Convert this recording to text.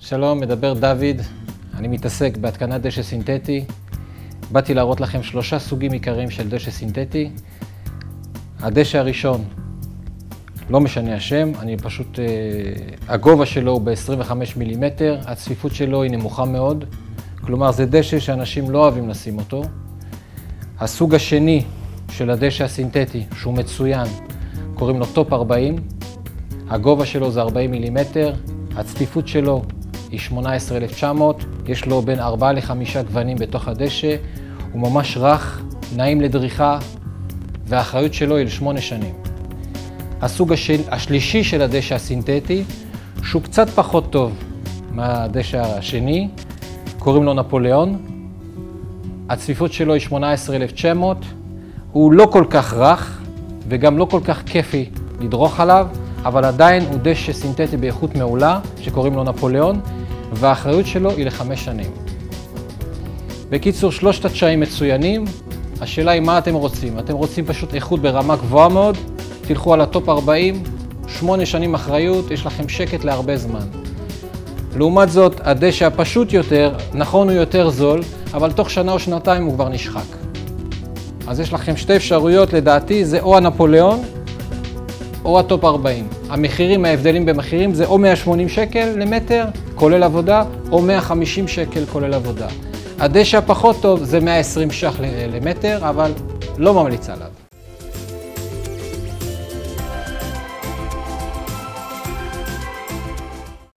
שלום, מדבר דוד. אני מתעסק בהתקנת דשא סינתטי. באתי להראות לכם 3 סוגים עיקריים של דשא סינתטי. הדשא הראשון, לא משנה השם, הגובה שלו הוא ב-25 מילימטר, הצפיפות שלו היא נמוכה מאוד, כלומר זה דשא שאנשים לא אוהבים לשים אותו. הסוג השני של הדשא הסינתטי, שהוא מצוין, קוראים לו טופ 40, הגובה שלו זה 40 מילימטר, הצפיפות שלו היא 18,900, יש לו בין 4 ל-5 גוונים בתוך הדשא, הוא ממש רך, נעים לדריכה, והאחריות שלו היא ל8 שנים. הסוג השלישי של הדשא הסינתטי, שהוא קצת פחות טוב מהדשא השני, קוראים לו נפוליאון. הצפיפות שלו היא 18,900, הוא לא כל כך רך וגם לא כל כך כיפי לדרוך עליו, אבל עדיין הוא דשא סינתטי באיכות מעולה, שקוראים לו נפוליאון, והאחריות שלו היא ל5 שנים. בקיצור, 3 הדשאים מצוינים. השאלה היא מה אתם רוצים. אתם רוצים פשוט איכות ברמה גבוהה מאוד, תלכו על הטופ 40, 8 שנים אחריות, יש לכם שקט להרבה זמן. לעומת זאת, הדשא הפשוט יותר, נכון הוא יותר זול, אבל תוך שנה או שנתיים הוא כבר נשחק. אז יש לכם 2 אפשרויות, לדעתי, זה או הנפוליאון, או הטופ 40. ההבדלים במחירים זה או 180 שקל למטר, כולל עבודה, או 150 שקל כולל עבודה. הדשא הפחות טוב זה 120 ש"ח למטר, אבל לא ממליץ עליו.